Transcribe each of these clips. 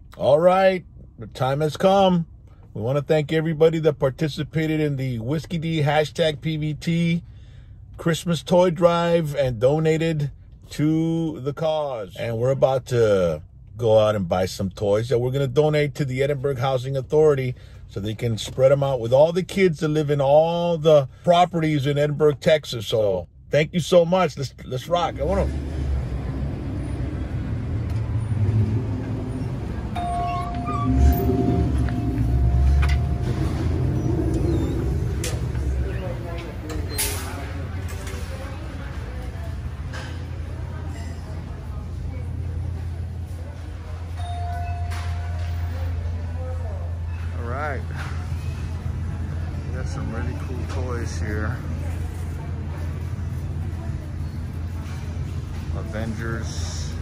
All right, the time has come. We want to thank everybody that participated in the Whiskey D #PVT Christmas toy drive and donated to the cause. And we're about to go out and buy some toys that we're going to donate to the Edinburg Housing Authority so they can spread them out with all the kids that live in all the properties in Edinburg, Texas. So thank you so much. Let's rock. I want to... Right. We got some really cool toys here. Avengers.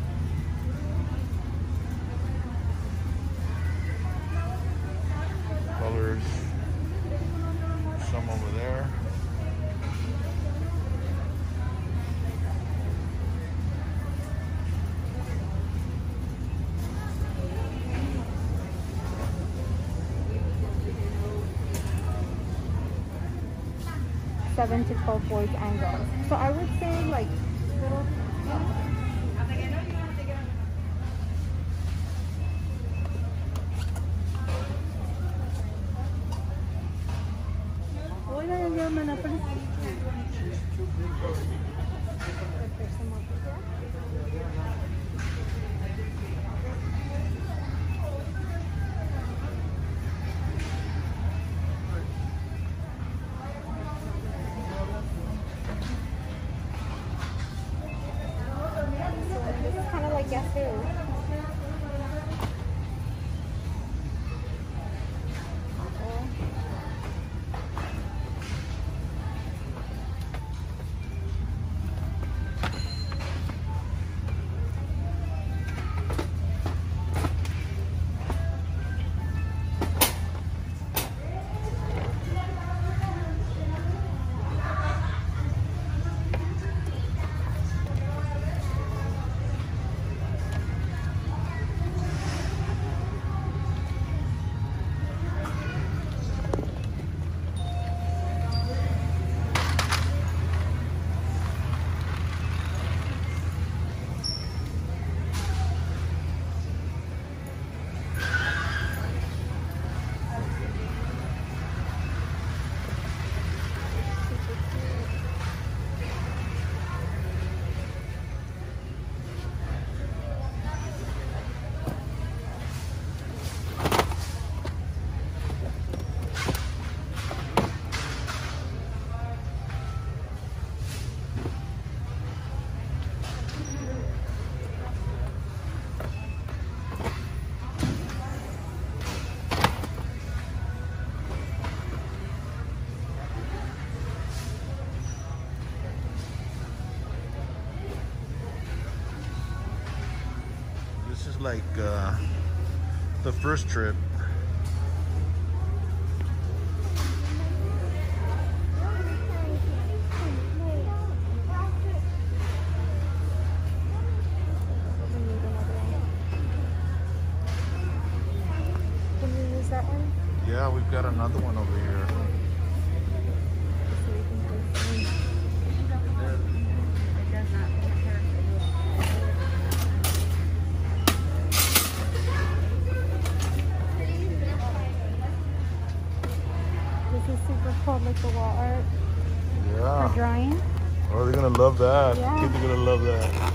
Colors. Some over there. Seven to 12 boys and girls. So I would say like little. Guess who? Like the first trip. Can you use that one? Yeah, we've got another one over here. This is super cool, like the wall art. Yeah. For drawing. Oh, they're gonna love that. Yeah. Kids are gonna love that.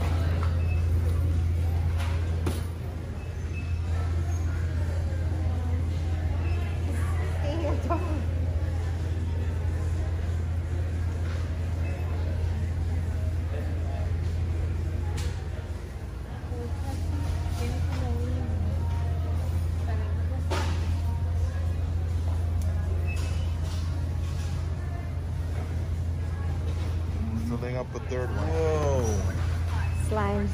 Filling up a third one. Whoa. Slime.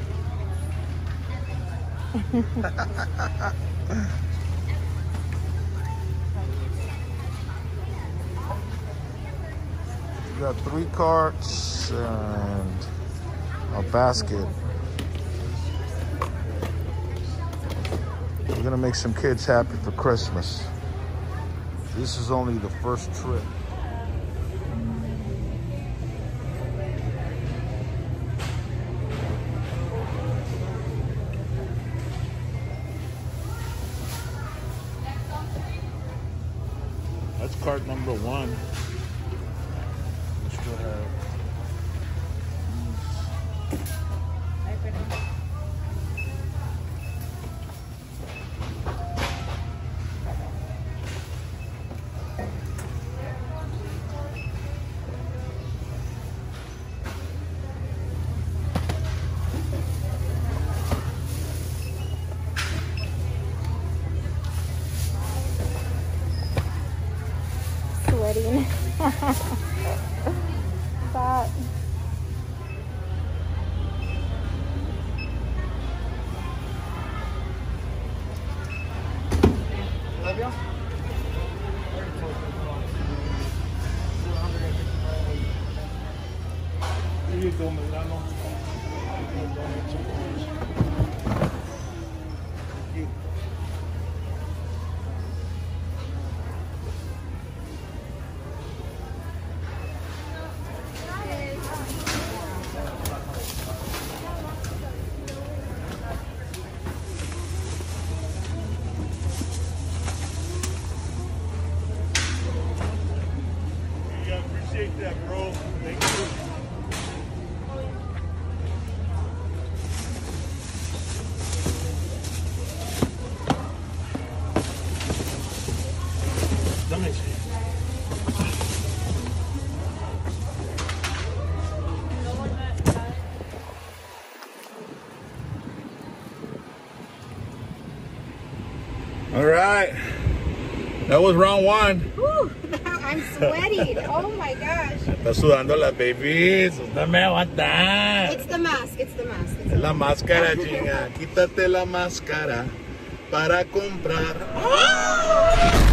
We got 3 carts and a basket. We're gonna make some kids happy for Christmas. This is only the first trip. That's cart number 1. We still have. Sweating. But Appreciate that, bro. Thank you. All right. That was round 1. whew, I'm sweating. Oh my gosh. Está sudando la baby. No me aguantar. It's the mask. It's the mask. Es la máscara, chinga. Quítate la máscara para comprar. ¡Oh!